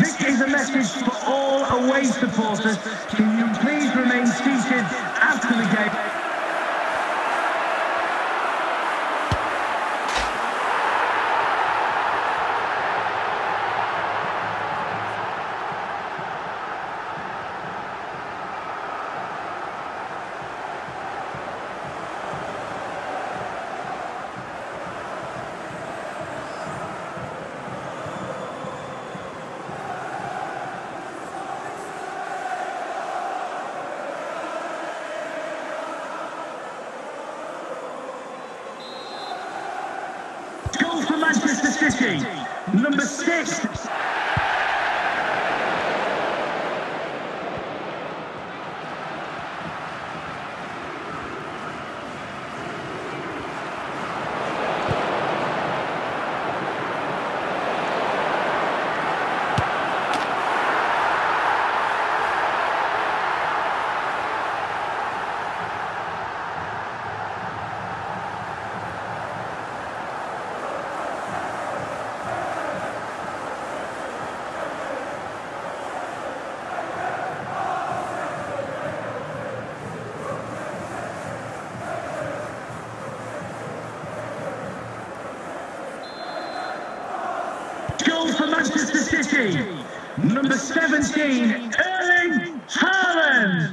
This is a message for all away supporters. Can you please remain seated after the game? Goal for Manchester City, number 6. Goal for Manchester City, number 17, Erling Haaland.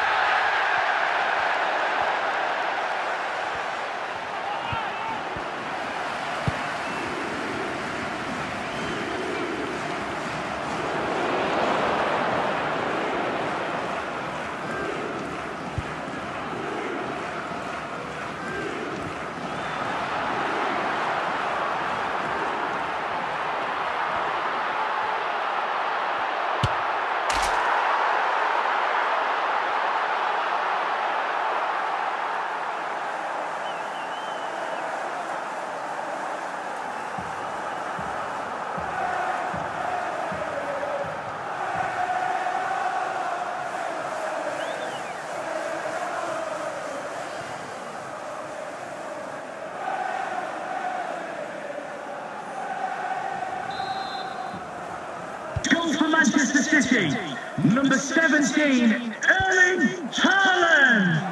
Goal for Manchester City, number 17, Erling Haaland.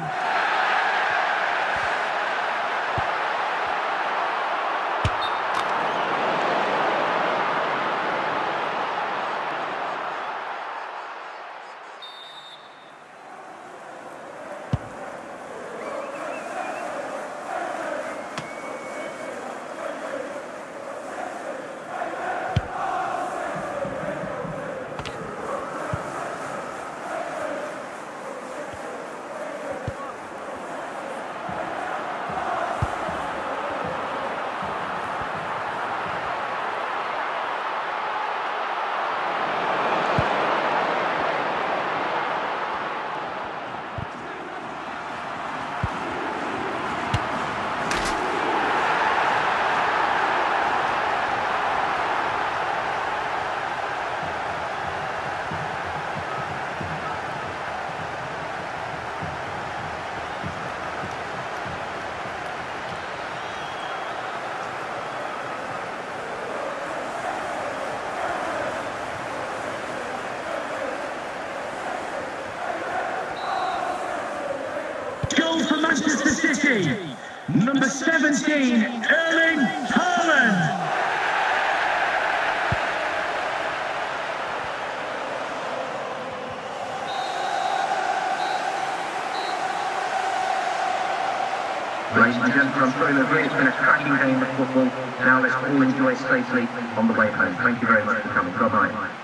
Goal for Manchester City, number 17, Erling Haaland. Ladies and gentlemen, I'm sorry to agree, it's been a cracking game of football. Now let's all enjoy safely on the way home. Thank you very much for coming. Bye-bye.